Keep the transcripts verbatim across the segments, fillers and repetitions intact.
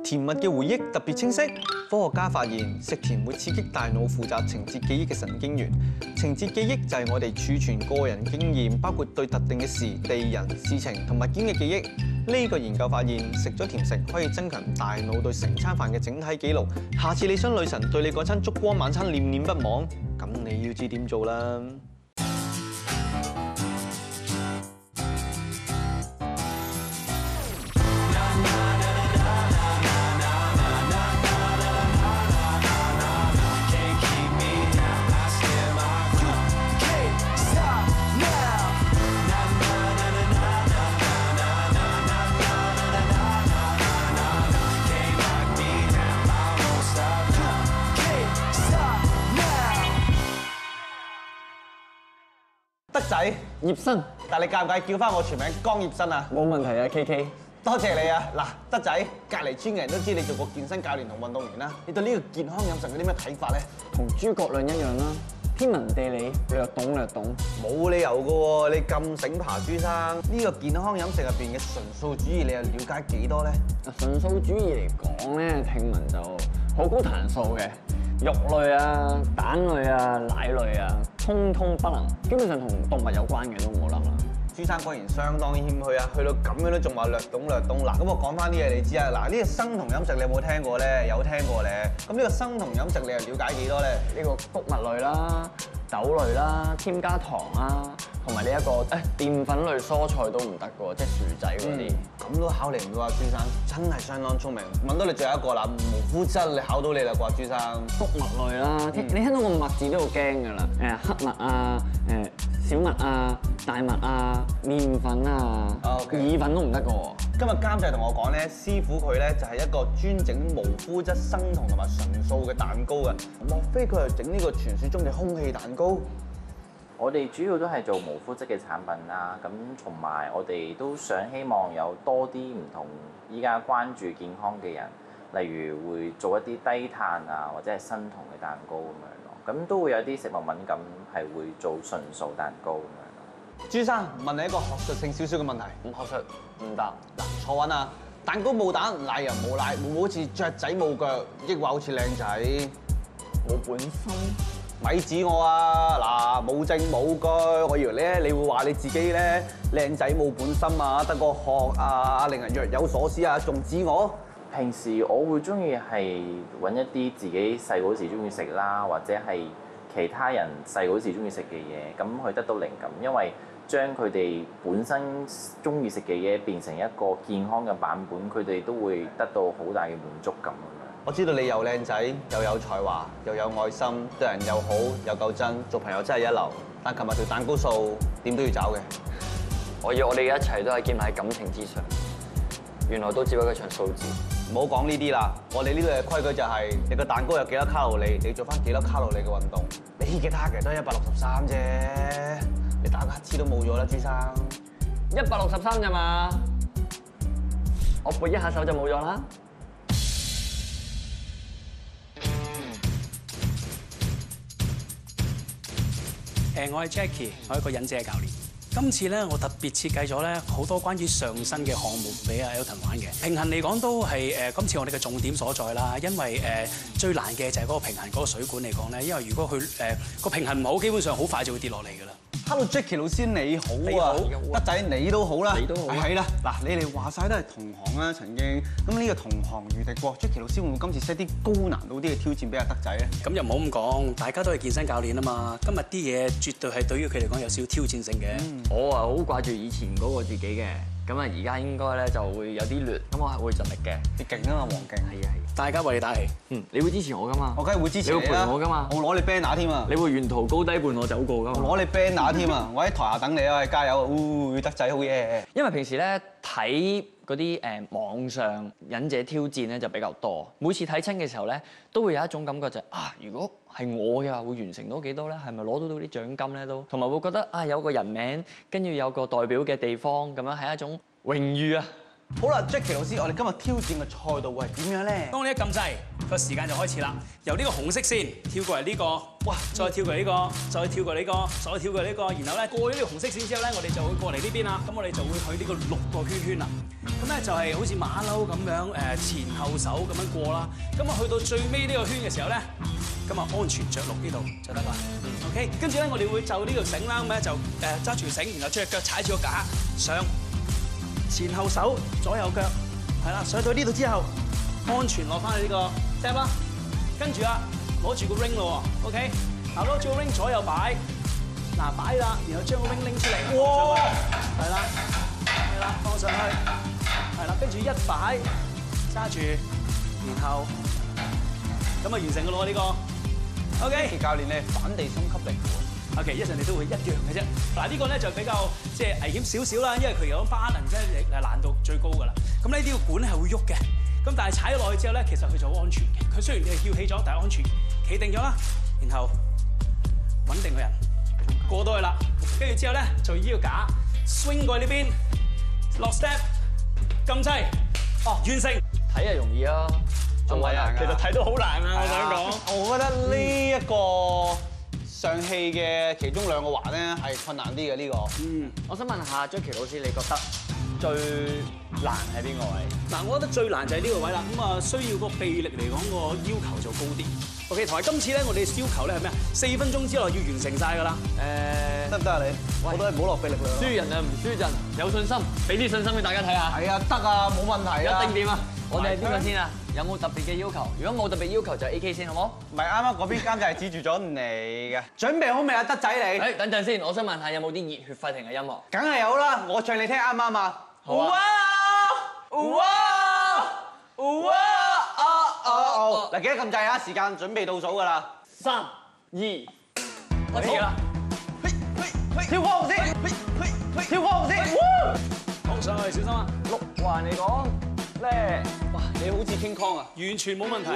甜蜜嘅回憶特別清晰。科學家發現食甜會刺激大腦負責情節記憶嘅神經元。情節記憶就係我哋儲存個人經驗，包括對特定嘅事、地、人、事情同物件嘅記憶。呢個研究發現，食咗甜食可以增強大腦對成餐飯嘅整體記錄。下次你想女神對你嗰餐燭光晚餐念念不忘，咁你要知點做啦。德仔， 葉生， 但你介唔介意叫翻我全名江葉生啊？ 冇問題啊 ，K K。 多謝你啊！嗱，德仔，隔離村嘅人都知你做過健身教練同運動員啦。你對呢個健康飲食有啲咩睇法咧？ 同諸葛亮一樣啦，天文地理略懂略懂。 冇理由嘅喎，你咁醒爬朱生，呢個健康飲食入邊嘅純素主義，你又了解幾多咧？ 純素主義嚟講咧，聽聞就好高彈素嘅，肉類啊、蛋類啊、奶類啊，通通不能。基本上同動物有關嘅都冇諗啦。 朱生果然相當謙虛啊，去到咁樣都仲話略懂略懂。嗱，咁我講翻啲嘢你知啊。嗱，呢個生酮飲食你有冇聽過咧？有聽過咧。咁呢個生酮飲食你又了解幾多咧？ 呢個穀物類啦、豆類啦、添加糖啦，同埋呢一個誒澱粉類蔬菜都唔得嘅喎，即係薯仔嗰啲。 咁、嗯、都考慮唔到啊，朱生真係相當聰明。問到你最後一個啦，無麩質你考到你啦啩，朱生。 穀物類啦，嗯、你聽到個麥字都好驚㗎啦。誒黑麥啊，誒小麥啊、大麥啊、麵粉啊、 Okay. 意粉都唔得嘅喎。 今日監製同我講咧，師傅佢咧就係一個專整無麩質生酮同埋純素嘅蛋糕嘅。莫非佢係整呢個傳説中嘅空氣蛋糕？ 我哋主要都係做無麩質嘅產品啦，咁同埋我哋都想希望有多啲唔同依家關注健康嘅人，例如會做一啲低碳啊或者係生酮嘅蛋糕咁樣咯，咁都會有啲食物敏感係會做純素蛋糕咁樣咯。 朱生問你一個學術性少少嘅問題， 唔學術唔答。 嗱，坐穩啊！蛋糕冇蛋，奶又冇奶，會唔會好似雀仔冇腳，抑或好似靚仔冇本心？ 咪指我啊！嗱，冇證冇據，我以為咧你會話你自己咧靚仔冇本心啊，得個殼啊，令人若有所思啊，仲指我？ 平時我會中意係揾一啲自己細個時中意食啦，或者係其他人細個時中意食嘅嘢，咁去得到靈感，因為將佢哋本身中意食嘅嘢變成一個健康嘅版本，佢哋都會得到好大嘅滿足感咁樣。 我知道你又靚仔，又有才華，又有愛心，對人又好，又夠真，做朋友真係一流。但琴日條蛋糕數點都要找嘅。 我以為我哋一齊都係建立喺感情之上，原來都只不過係場數字。 唔好講呢啲啦，我哋呢度嘅規矩就係、是、你個蛋糕有幾多卡路里，你做翻幾多卡路里嘅運動。你嘅 target 都係一百六十三啫，你打個乞嗤都冇咗啦，朱生。 一百六十三咋嘛？我撥一下手就冇咗啦。 誒，我係 Jackie，我係一個忍者教練。今次咧，我特別設計咗咧好多關於上身嘅項目俾阿 Elton 玩嘅。平衡嚟講都係誒今次我哋嘅重點所在啦，因為誒最難嘅就係嗰個平衡嗰個水管嚟講咧，因為如果佢誒個平衡唔好，基本上好快就會跌落嚟㗎啦。 Hello Jackie 老師你好啊，德仔你都好啦， 你都好， 係啦，嗱你哋話晒都係同行啦，曾經咁呢個同行如敵國 Jackie 老師會唔會今次 set 啲高難度啲嘅挑戰俾阿德仔咧？ 咁又唔好咁講，大家都係健身教練啊嘛，今日啲嘢絕對係對於佢嚟講有少少挑戰性嘅。 嗯、我啊好掛住以前嗰個自己嘅，咁啊而家應該咧就會有啲劣，咁我係會盡力嘅。 你勁啊嘛，黃勁！ 係啊係。 大家為你打氣。 嗯，你會支持我噶嘛？ 我梗係會支持你啦。 你會陪我噶嘛？ 我攞你 banner 添啊！ 你會沿途高低伴我走過噶嘛？ 我攞你 banner 添啊！我喺台下等你啊！加油！呜，德仔好嘢！ 因為平時咧睇嗰啲誒網上忍者挑戰咧就比較多，每次睇親嘅時候咧都會有一種感覺就係、啊，如果係我嘅話會完成到幾多咧？係咪攞到到啲獎金咧都？同埋會覺得啊有個人名跟住有個代表嘅地方咁樣係一種榮譽啊！ 好啦，Jackie 老師，我哋今日挑戰嘅賽道會係點樣咧？ 當你一撳掣，個時間就開始啦。由呢個紅色線跳過嚟呢個，哇！再跳過嚟呢個，再跳過嚟呢個，再跳過嚟呢個，然後咧過咗呢個紅色線之後咧，我哋就會過嚟呢邊啦。咁我哋就會去呢個六個圈圈啦。咁咧就係好似馬騮咁樣誒前後手咁樣過啦。咁啊去到最尾呢個圈嘅時候咧，咁啊安全着陸呢度就得啦。OK， 跟住咧我哋會就呢條繩啦，咁咧就誒揸住條繩，然後將隻腳踩住個架上。前後手，左右腳，係啦，上到呢度之後，安全落翻去呢個 step 啦。跟住啊，攞住個 ring 咯喎 ，OK。嗱，攞住個 ring 左右擺，嗱擺啦，然後將個 ring 拎出嚟，哇，係啦，係啦，放上去，係啦，跟住一擺，揸住，然後咁啊完成嘅咯呢個 ，OK。 教練咧反地心吸力喎。 OK， 一陣你都會一樣嘅啫。嗱呢個咧就比較即係危險少少啦，因為佢有巴能即係誒難度最高㗎啦。咁呢啲個管係會喐嘅，咁但係踩咗落去之後咧，其實佢就好安全嘅。佢雖然你係翹起咗，但係安全，企定咗啦，然後穩定個人過到去啦，跟住之後咧就依個架 swing 過去呢邊，落 step， 撳掣，哦完成。 睇係容易啊， 仲係難㗎。 其實睇到好難啊，我想講。 我覺得呢一個上氣嘅其中兩個環咧係困難啲嘅呢個。 嗯， 我想問下 Jackie 老師，你覺得最難係邊個位？ 嗱，我覺得最難就係呢個位啦。咁啊，需要個臂力嚟講個要求就高啲。OK， 同埋今次咧，我哋要求咧係咩啊？四分鐘之內要完成晒㗎啦。 誒， 得唔得啊你？我都係唔好落臂力量。 輸人啊唔輸陣，有信心，俾啲信心俾大家睇下。 係啊，得啊，冇問題啊。 一定掂啊！我哋係邊個先啊？有冇特別嘅要求？如果冇特別要求就 A K 先好冇？ 唔係啱啱嗰邊監製係指住咗你嘅。準備好未啊，德仔你？ 誒，等陣先，我想問下有冇啲熱血沸騰嘅音樂？ 梗係有啦，我唱你聽啱唔啱啊？ 好啊！ 哇！哇！啊啊哦！嗱，記得撳掣啊，時間準備倒數㗎啦。 三、二，開始啦！ 跳過紅線，跳過紅線， 好上去，小心啊！ 六環嚟講咧， 哇！你好似 King Kong 啊！ 完全冇問題。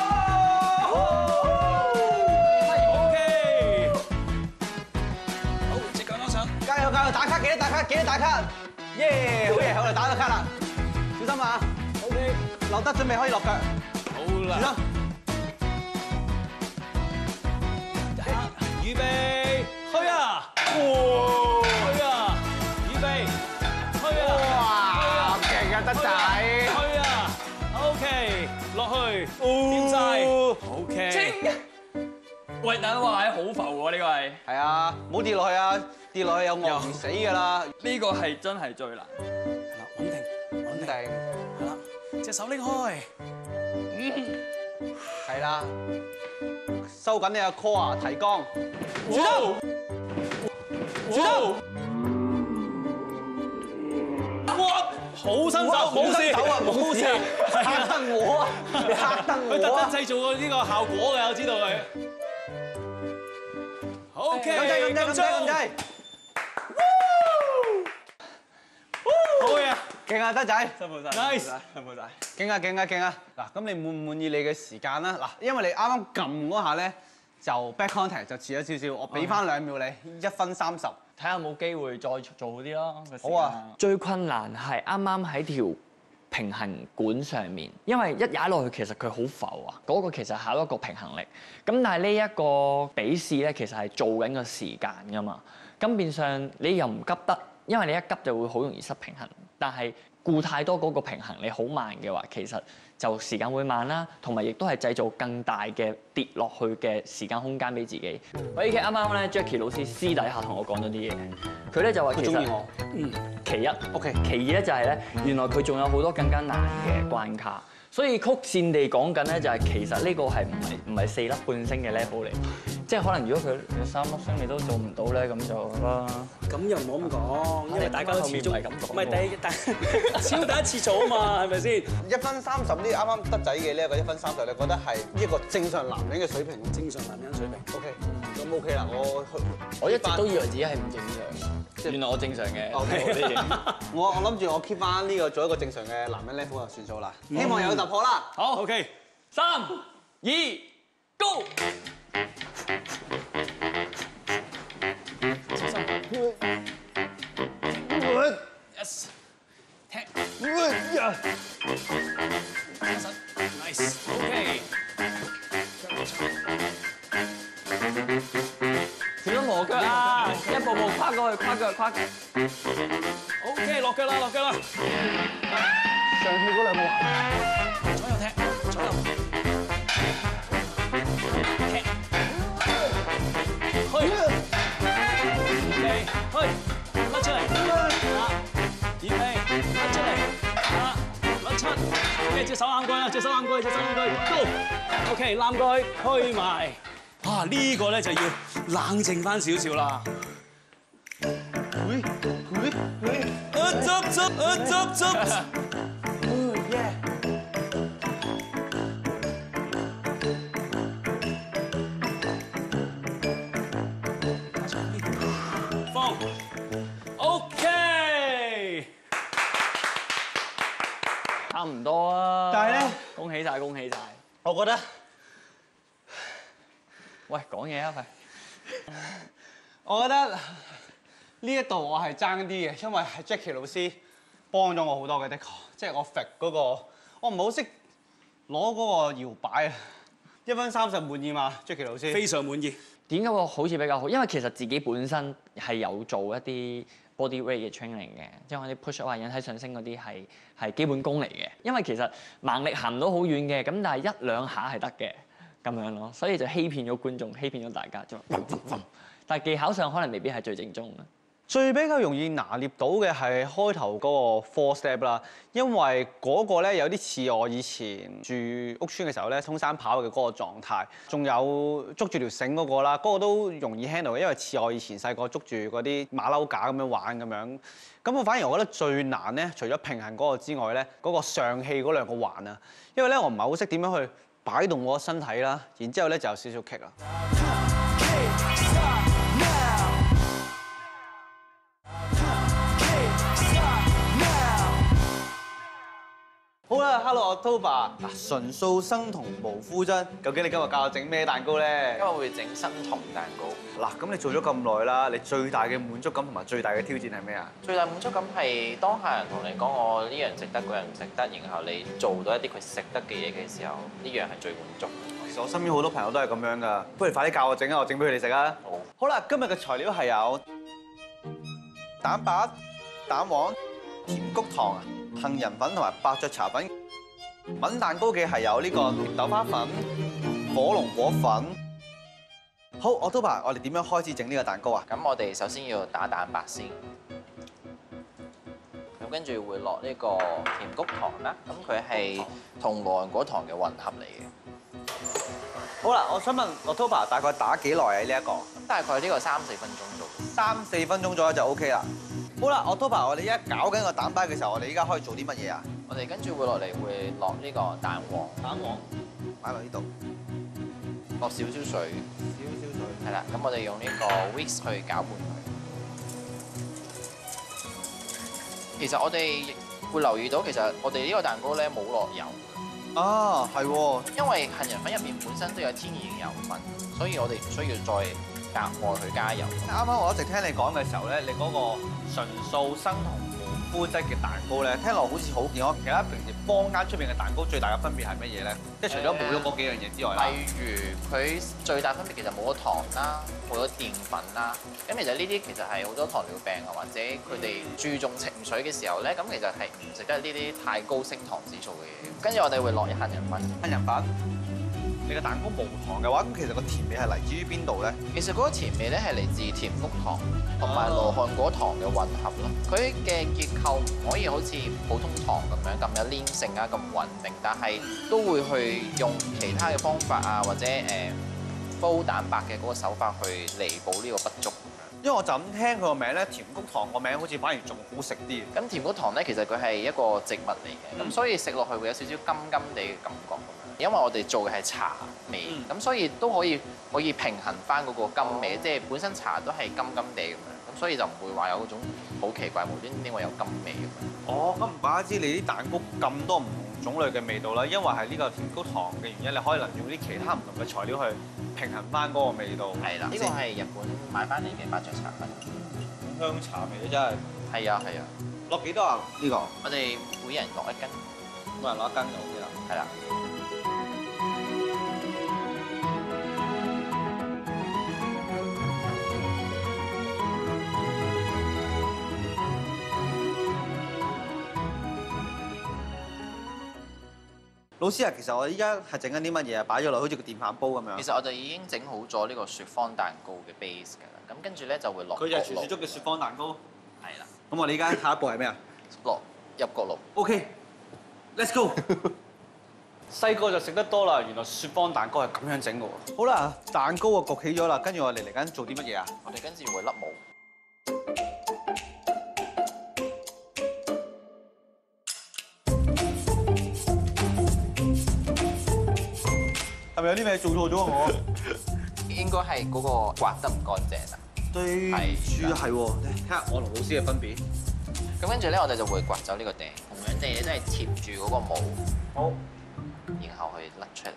係 OK。好，接緊上。 加油加油！打卡記得打卡，記得打卡。耶！好嘢，我哋打到卡啦。小心啊 ！OK， 留得準備可以落腳。 好啦。 小心。 預備，去啊！哇！去啊！預備，去啊！ 哇！勁啊，德仔！ 去啊 ！OK， 落去，掂晒 OK。 喂，等我話係好浮喎，呢個係。 係啊，唔好跌落去啊！跌落去有餓唔死㗎啦。 呢個係真係最難。 係啦，穩定，穩定。 定係啦，隻手拎開。 係啦，收緊你個 core 提肛。小心！小心！ 哇！好新手， 冇事， 手啊，冇事，嚇得我啊！你嚇得佢特我啊！ 登製造過呢個效果嘅，我知道佢。OK， 咁滯咁滯咁滯咁滯， 好嘢， 勁啊德仔！ 辛苦晒 Nice 辛苦晒。 勁啊勁啊勁啊！嗱，咁你滿唔滿意你嘅時間啦？嗱，因為你啱啱撳嗰下咧，就 back contact 就遲咗少少，我俾翻兩秒你，一分三十。 睇下有冇機會再做好啲咯。 好啊！ 最困難係啱啱喺條平衡管上面，因為一踩落去其實佢好浮啊，嗰、那個其實考一個平衡力。咁但係呢一個比試咧，其實係做緊個時間㗎嘛。咁變相你又唔急得，因為你一急就會好容易失平衡。但係顧太多嗰個平衡，你好慢嘅話，其實就時間會慢啦，同埋亦都係製造更大嘅跌落去嘅時間空間俾自己。喂，其實啱啱咧 Jackie 老師私底下同我講咗啲嘢，佢咧就話其實佢中意我。 嗯，其一 OK， 其二咧就係咧，原來佢仲有好多更加難嘅關卡。所以曲線地講緊咧，就係其實呢個係唔係唔係四粒半星嘅 level 嚟，即係可能如果佢有三粒星你都做唔到咧，咁就啦。 咁又唔好咁講，因為大家都始終唔係咁講唔係第第始終第一次做啊嘛，係咪先？ 一分三十呢啱啱德仔嘅呢一個一分三十，你覺得係一個正常男人嘅水平？ 正常男人水平。 OK，咁 OK 啦，我我一直都以為自己係唔正常，原來我正常嘅。 OK，我我諗住我 keep 翻呢個做一個正常嘅男人 level 就算數啦。希望有突破啦。 好 OK， 三、二、Go！ Yes，聽。 ，nice，OK。 小心磨腳啊！一步步跨過去，跨腳，跨腳。 OK， 落腳啦，落腳啦。 上氣嗰兩個環， 左右踢，左右踢，去，預備，去，甩出嚟，啊，預備，甩出嚟，啊，甩出，跟住隻手攬過去，隻手攬過去，隻手攬過去 ，Go，OK， 攬過去，推埋。啊，呢個咧就要冷靜翻少少啦。 會會會， 啊，執執，啊，執執。放，OK， 差唔多啊！ 但係咧， 恭喜晒，恭喜晒！ 我覺得。 喂，講嘢啊，快！ 我覺得呢一度我係爭啲嘅，因為係 Jackie 老師幫咗我好多嘅，的確，即係我 fit 嗰個，我唔係好識攞嗰個搖擺啊！一分三十滿意嘛 ，Jackie 老師？ 非常滿意。 點解我好似比較好？因為其實自己本身係有做一啲 body weight 嘅 training 嘅，即係我啲 push up 啊、引體上升嗰啲係係基本功嚟嘅。因為其實盲力行唔到好遠嘅，咁但係一兩下係得嘅。 咁樣咯，所以就欺騙咗觀眾，欺騙咗大家，就但係技巧上可能未必係最正宗嘅。 最比較容易拿捏到嘅係開頭嗰個 four step 啦，因為嗰個咧有啲似我以前住屋村嘅時候咧，通山跑嘅嗰個狀態，仲有捉住條繩嗰個啦，嗰個都容易 handle 嘅，因為似我以前細個捉住嗰啲馬騮架咁樣玩咁樣。咁我反而我覺得最難咧，除咗平衡嗰個之外咧，嗰個上氣嗰兩個環啊，因為咧我唔係好識點樣去擺動我身體啦，然之後咧就有少少棘啦。好啦 ，Hello October，嗱，純素生酮無麩質，究竟你今日教我整咩蛋糕咧？ 今日會整生酮蛋糕。 嗱，咁你做咗咁耐啦，你最大嘅滿足感同埋最大嘅挑戰係咩啊？ 最大滿足感係當客人同你講我呢樣食得，嗰樣唔食得，然後你做到一啲佢食得嘅嘢嘅時候，呢樣係最滿足。 其實我身邊好多朋友都係咁樣噶，不如快啲教我整啊，我整俾佢哋食啊！ 好。 好啦，今日嘅材料係有蛋白、蛋黃、甜菊糖、杏仁粉同埋伯爵茶粉。燜蛋糕嘅係有呢個甜豆花粉、火龍果粉。好，October，我哋點樣開始整呢個蛋糕啊？ 咁我哋首先要打蛋白先，咁跟住會落呢個甜菊糖啦。咁佢係同羅漢果糖嘅混合嚟嘅。 好啦，我想問 October 大概打幾耐啊？呢一個？ 咁大概呢個三四分鐘做。 三四分鐘左右就 OK 啦。好啦，October，我哋依家搞緊個蛋白嘅時候，我哋依家可以做啲乜嘢啊？ 我哋跟住會落嚟會落呢個蛋黃， 蛋黃擺落呢度， 落少少水， 少少水。 係啦。咁我哋用呢個 whisk 去攪拌佢。其實我哋會留意到，其實我哋呢個蛋糕咧冇落油嘅。 啊，係喎。 因為杏仁粉入邊本身都有天然嘅油分，所以我哋唔需要再額外去加油。 啱啱我一直聽你講嘅時候咧，你嗰個純素生酮無麩質嘅蛋糕咧，聽落好似好健康。其他平時坊間出邊嘅蛋糕最大嘅分別係乜嘢咧？即係除咗冇咗嗰幾樣嘢之外啦。 例如佢最大分別其實冇咗糖啦，冇咗澱粉啦。咁其實呢啲其實係好多糖尿病啊，或者佢哋注重情緒嘅時候咧，咁其實係唔食得呢啲太高升糖指數嘅嘢。跟住我哋會落一杏仁粉。 杏仁粉。你嘅蛋糕無糖嘅話，咁其實個甜味係嚟自於邊度咧？ 其實嗰個甜味咧係嚟自甜菊糖同埋羅漢果糖嘅混合咯。佢嘅結構唔可以好似普通糖咁樣咁有黏性啊，咁穩定，但係都會去用其他嘅方法啊，或者誒、呃、煲蛋白嘅嗰個手法去彌補呢個不足。 因為我就咁聽佢個名咧，甜菊糖個名好似反而仲好食啲。 咁甜菊糖咧，其實佢係一個植物嚟嘅，咁、嗯、所以食落去會有少少甘甘地嘅感覺。因為我哋做嘅係茶味，咁、嗯、所以都可以可以平衡翻嗰個甘味，即係本身茶都係甘甘地咁樣，咁所以就唔會話有嗰種好奇怪無端端點會有甘味咁樣。哦，咁唔怪得知你啲蛋糕咁多唔同種類嘅味道啦，因為係呢個甜菊糖嘅原因，你可以能用啲其他唔同嘅材料去平衡翻嗰個味道。係啦，呢個係日本買翻嚟嘅伯爵茶粉，香茶味真係。係啊係啊， 落幾多啊？呢個我哋每人落一斤， 每人攞一斤就 OK 啦。 係啦。 老師啊，其實我依家係整緊啲乜嘢啊？擺咗落好似個電飯煲咁樣。 其實我哋已經整好咗呢個雪芳蛋糕嘅 base 㗎啦，咁跟住咧就會落佢就係傳焗爐説中嘅雪芳蛋糕。 係啦， 咁我哋依家下一步係咩啊落入焗爐。 ？OK，let's go。 細個就食得多啦，原來雪芳蛋糕係咁樣整嘅喎。 好啦，蛋糕啊焗起咗啦，跟住我哋嚟緊做啲乜嘢啊？ 我哋跟住會甩模。 係咪有啲咩做錯咗啊？我應該係嗰個刮得唔乾淨啦。 對住係喎，睇下我同老師嘅分別。 咁跟住咧，我哋就會刮走呢個頂，同樣地都係貼住嗰個模， 好， 然後去甩出嚟。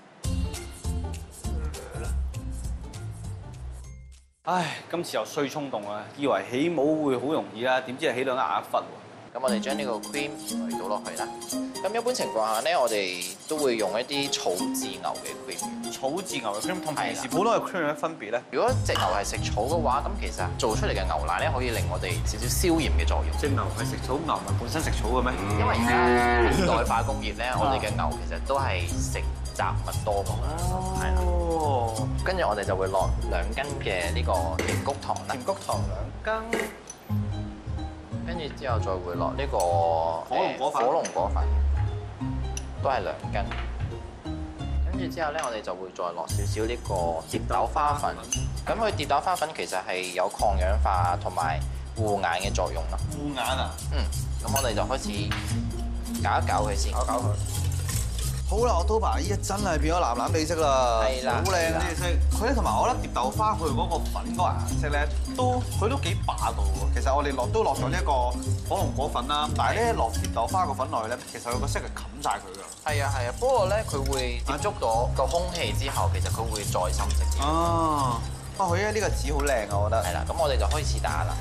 唉，今次又衰衝動啊！以為起模會好容易啦，點知係起兩額一忽喎。 咁我哋將呢個 cream 去倒落去啦。咁一般情況下咧，我哋都會用一啲草字牛嘅 cream。 草字牛嘅 cream 同平時係啦普通嘅 cream 有咩分別咧？ 如果隻牛係食草嘅話，咁其實做出嚟嘅牛奶咧，可以令我哋少少消炎嘅作用。 隻牛係食草，牛咪本身食草嘅咩？ 因為而家現代化工業咧，我哋嘅牛其實都係食雜物多㗎嘛，係啦。 哦， 跟住我哋就會落兩斤嘅呢個甜菊糖啦， 甜菊糖兩斤， 跟住之後再會落呢個火龍果粉火龍果粉都係兩斤。跟住之後咧，我哋就會再落少少呢個蝶豆花粉。咁佢蝶豆花粉其實係有抗氧化同埋護眼嘅作用咯。 護眼啊！ 嗯，咁我哋就開始搞一搞佢先。 搞搞佢。好啦，我 October 依家真係變咗藍藍地色啦， 係啦好靚呢隻色。佢咧同埋我覺得蝶豆花佢嗰個粉嗰個顏色咧，都佢都幾霸道喎。其實我哋落都落咗呢一個火龍果粉啦，但係咧落蝶豆花個粉落去咧，其實佢個色係冚晒佢㗎。 係啊係啊，不過咧佢會接觸到個空氣之後，其實佢會再深色啲。 哦，啊佢咧呢個紙好靚啊，我覺得。 係啦，咁我哋就開始打啦。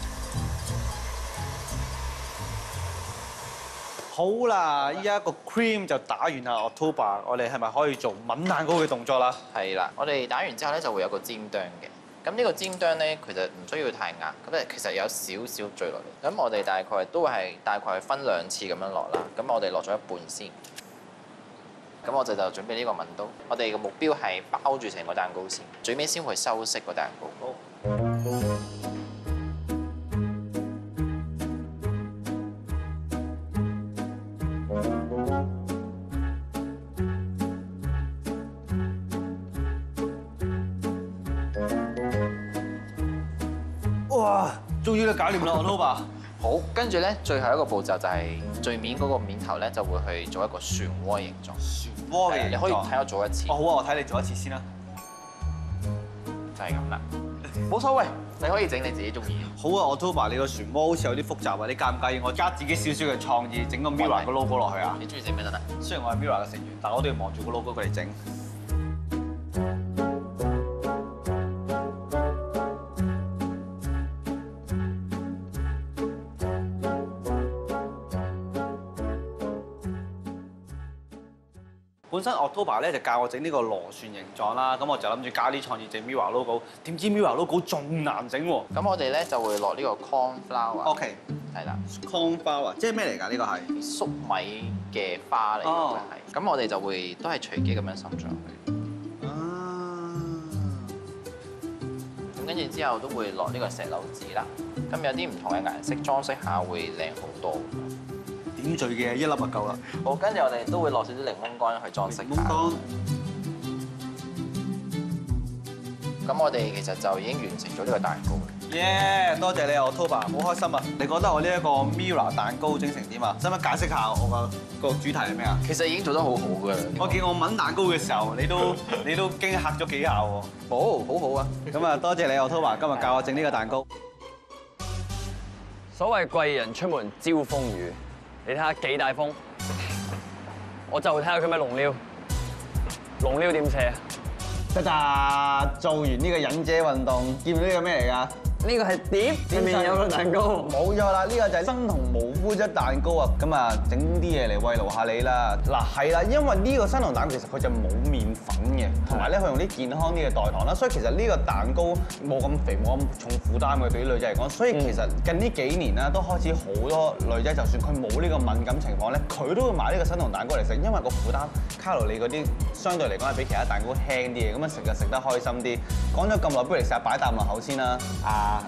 好啦，依家個 cream 就打完啦 ，October，我哋係咪可以做抿蛋糕嘅動作啦？ 係啦，我哋打完之後咧就會有個尖端嘅。咁呢個尖端咧，其實唔需要太硬，咁咧其實有少少墜落嚟。咁我哋大概都係大概分兩次咁樣落啦。咁我哋落咗一半先。咁我哋就準備呢個抿刀。我哋嘅目標係包住成個蛋糕先，最尾先會修飾個蛋糕。 哇！終於都搞掂啦，October。 好，跟住咧最後一個步驟就係最面嗰個面頭咧就會去做一個漩渦形狀。 漩渦嘅形狀你可以睇我做一次。 哦好啊，我睇你做一次先啦。 就係咁啦，冇所謂，你可以整你自己中意。 好啊，October，你個漩渦好似有啲複雜啊，你介唔介意我加自己少少嘅創意，整個 Mirror 個 logo 落去啊？ 你中意整咩得啦？ 雖然我係 Mirror 嘅成員，但我都要望住個 logo 佢嚟整。本身 October 咧就教我整呢個螺旋形狀啦，咁我就諗住加啲創意整 Mirror logo，點知 Mirror logo 仲難整喎。 咁我哋咧就會落呢個 corn flour。 OK， 係啦， corn flour 即係咩嚟㗎？呢個係粟米嘅花嚟嘅哦係。咁我哋就會都係隨機咁樣滲上去。 啊， 咁跟住之後都會落呢個石榴紙啦。咁有啲唔同嘅顏色裝飾下會靚好多。 點綴嘅一粒就夠啦。 好，跟住我哋都會落少少檸檬乾去裝飾檸檬下。 乾。 咁我哋其實就已經完成咗呢個蛋糕啦。 耶！多謝你啊，October，好開心啊！你覺得我呢一個 Mirror 蛋糕整成點啊？使唔使解釋下我個個主題係咩啊？ 其實已經做得好好㗎啦。 我見我抿蛋糕嘅時候，你都你都驚嚇咗幾下喎。 冇，好好啊。 咁啊，多謝你 October，今日教我整呢個蛋糕。 所謂貴人出門招風雨，你睇下幾大風，我就睇下佢咩龍溜，龍溜點寫啊？ 得咋？做完呢個忍者運動，見唔到呢個咩嚟㗎？ 呢個係碟，入面有個蛋糕。 冇錯啦，呢個就係生同無膚質蛋糕啊，咁啊整啲嘢嚟慰勞下你啦。嗱係啦，因為呢個生糖蛋糕其實佢就冇麵粉嘅，同埋咧佢用啲健康啲嘅代糖啦，所以其實呢個蛋糕冇咁肥冇咁重負擔嘅對於女仔嚟講。所以其實近呢幾年啦，都開始好多女仔就算佢冇呢個敏感情況咧，佢都會買呢個生糖蛋糕嚟食，因為個負擔卡路里嗰啲相對嚟講係比其他蛋糕輕啲嘅，咁樣食就食得開心啲。講咗咁耐，不如你試下擺啖落口先啦。啊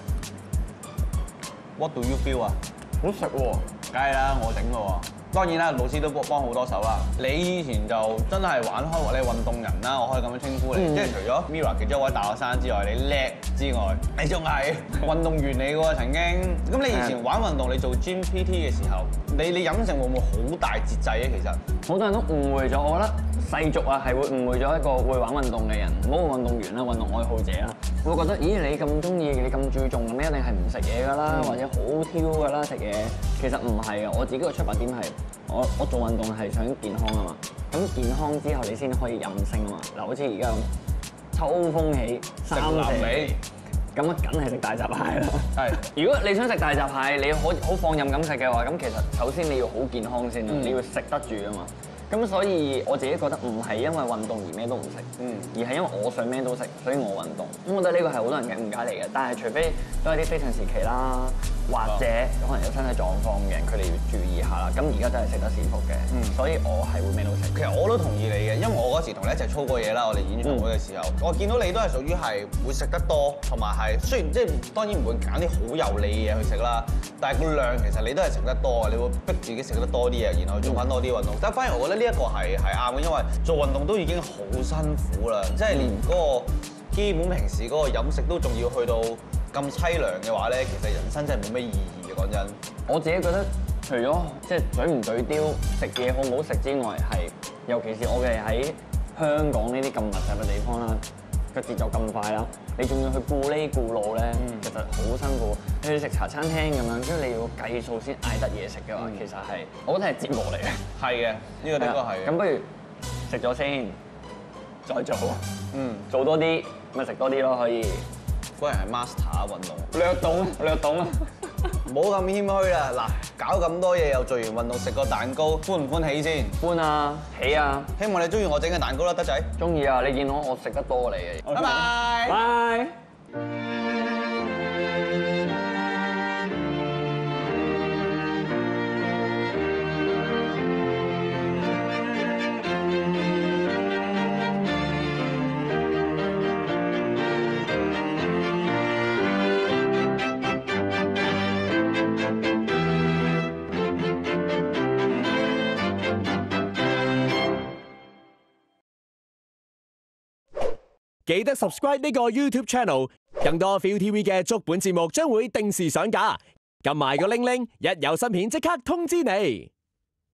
，What do you feel 啊？ 好食喎， 梗係啦，我整嘅喎。當然啦，老師都幫幫好多手啦。你以前就真係玩開你運動人啦，我可以咁樣稱呼你。 嗯、 即係除咗 Mirror 其中一位大學生之外，你叻之外，你仲係運動員嚟嘅喎曾經。咁你以前玩運動，你做 Gym P T 嘅時候，你你飲食會唔會好大節制啊？其實好多人都誤會咗，我覺得世俗啊係會誤會咗一個會玩運動嘅人，唔好話運動員啦，運動愛好者啦，會覺得咦你咁中意，你咁注重咁，一定係唔食嘢㗎啦，嗯、或者好挑㗎啦食嘢。其實唔係啊，我自己個出發點係我我做運動係想健康啊嘛。咁健康之後你先可以任性啊嘛。嗱，好似而家咁秋風起三四味，咁啊梗係食大閘蟹啦。係，如果你想食大閘蟹，你可好放任咁食嘅話，咁其實首先你要好健康先啊，嗯、你要食得住啊嘛。咁所以我自己覺得唔係因為運動而咩都唔食，嗯，而係因為我想咩都食，所以我運動。咁我覺得呢個係好多人嘅誤解嚟嘅，但係除非都係啲非常時期啦，或者可能有身體狀況嘅人，佢哋要注意下啦。咁而家真係食得舒服嘅，嗯，所以我係會咩都食。 其實我都同意你嘅，因為我嗰時同你一齊操過嘢啦，我哋演唱會嘅時候，嗯、我見到你都係屬於係會食得多，同埋係雖然即係當然唔會揀啲好油膩嘅嘢去食啦，但係個量其實你都係食得多嘅，你會逼自己食得多啲嘢，然後做翻多啲運動。但係反而我覺得呢一個係係啱嘅，因為做運動都已經好辛苦啦，即係連嗰個基本平時嗰個飲食都仲要去到咁凄涼嘅話咧，其實人生真係冇咩意義嘅。講真， 我自己覺得除咗即係嘴唔嘴刁，食嘢好唔好食之外，係尤其是我哋喺香港呢啲咁密集嘅地方啦，個節奏咁快啦，你仲要去顧呢顧路咧，嗯、其實好辛苦。你去食茶餐廳咁樣，跟住你要計數先嗌得嘢食嘅話，嗯、其實係我覺得係折磨嚟嘅。係嘅，呢個的確係。咁不如食咗先，再做。嗯，做多啲咪食多啲咯，可以。 嗰人係 master 啊，運動。 略懂，略懂啊！ 唔好咁謙虛啦，嗱，搞咁多嘢又做完運動，食個蛋糕，歡唔歡喜先？ 歡啊，喜啊！ 希望你中意我整嘅蛋糕啦，德仔。 中意啊！你見到我食得多你嘅。 拜拜。 拜。 記得 subscribe 呢個 YouTube channel， 更多 ViuTV 嘅足本節目將會定時上架。撳埋個鈴鈴，一有新片即刻通知你。